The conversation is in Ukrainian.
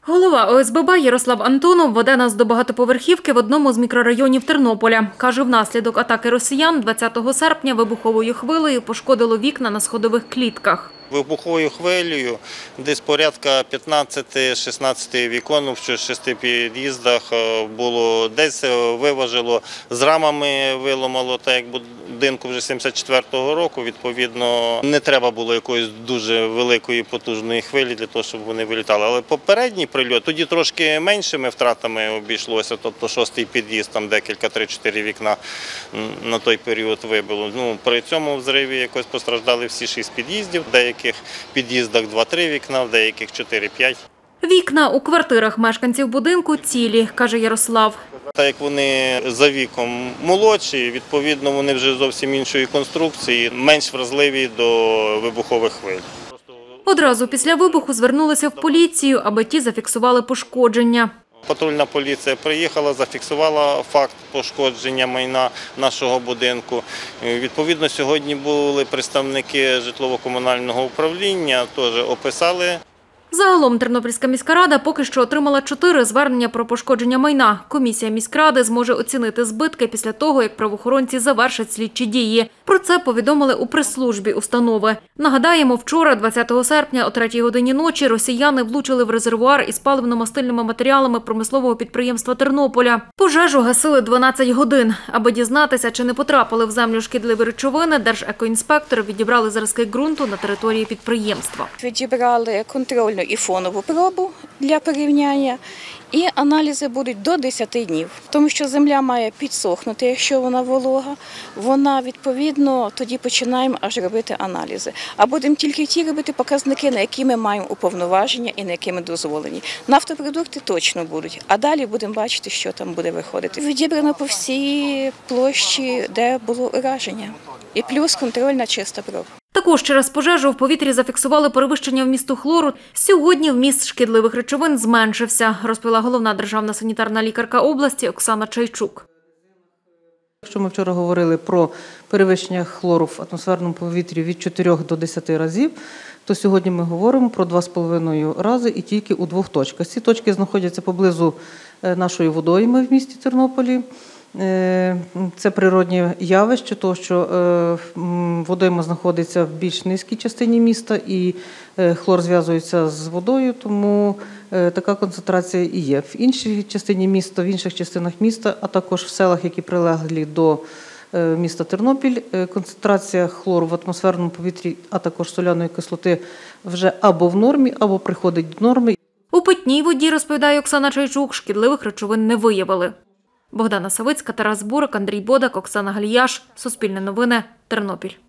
Голова ОСББ Ярослав Антонов веде нас до багатоповерхівки в одному з мікрорайонів Тернополя. Каже, внаслідок атаки росіян 20 серпня вибуховою хвилею пошкодило вікна на сходових клітках. Вибуховою хвилею десь порядка 15-16 вікон в 6 під'їздах було, десь виважило, з рамами виламало, так як будинку вже 74-го року, відповідно, не треба було якоїсь дуже великої потужної хвилі для того, щоб вони вилітали. Але попередній прильот, тоді трошки меншими втратами обійшлося, тобто 6-й під'їзд, там декілька, 3-4 вікна на той період вибило. При цьому взриві якось постраждали всі 6 під'їздів, в деяких під'їздах 2-3 вікна, в деяких 4-5. Вікна у квартирах мешканців будинку цілі, каже Ярослав. Так як вони за віком молодші, відповідно вони вже зовсім іншої конструкції, менш вразливі до вибухових хвиль. Одразу після вибуху звернулися в поліцію, аби ті зафіксували пошкодження. Патрульна поліція приїхала, зафіксувала факт пошкодження майна нашого будинку. Відповідно, сьогодні були представники житлово-комунального управління, теж описали. Загалом Тернопільська міська рада поки що отримала 4 звернення про пошкодження майна. Комісія міськради зможе оцінити збитки після того, як правоохоронці завершать слідчі дії. Про це повідомили у прес-службі установи. Нагадаємо, вчора, 20 серпня, о 3-й годині ночі, росіяни влучили в резервуар із паливно-мастильними матеріалами промислового підприємства Тернополя. Пожежу гасили 12 годин. Аби дізнатися, чи не потрапили в землю шкідливі речовини, держекоінспектори відібрали зразки ґрунту на території підприємства. Відібрали контрольну і фонову пробу для порівняння, і аналізи будуть до 10 днів. Тому що земля має підсохнути, якщо вона волога, вона відповідно, тоді починаємо аж робити аналізи. А будемо тільки ті робити показники, на які ми маємо уповноваження і на які ми дозволені. Нафтопродукти точно будуть, а далі будемо бачити, що там буде виходити. Відібрано по всій площі, де було ураження. І плюс контрольна чиста проба. Також через пожежу в повітрі зафіксували перевищення вмісту хлору. Сьогодні вміст шкідливих речовин зменшився, розповіла головна державна санітарна лікарка області Оксана Чайчук. Якщо ми вчора говорили про перевищення хлору в атмосферному повітрі від 4 до 10 разів, то сьогодні ми говоримо про 2,5 рази і тільки у 2 точках. Ці точки знаходяться поблизу нашої водойми в місті Тернополі. Це природнє явище, тому що водойма знаходиться в більш низькій частині міста і хлор зв'язується з водою, тому така концентрація і є. В іншій частині міста, в інших частинах міста, а також в селах, які прилеглі до міста Тернопіль, концентрація хлору в атмосферному повітрі, а також соляної кислоти вже або в нормі, або приходить до норми. У питній воді, розповідає Оксана Чайчук, шкідливих речовин не виявили. Богдана Савицька, Тарас Бурак, Андрій Бодак, Оксана Гальяш. Суспільне новини. Тернопіль.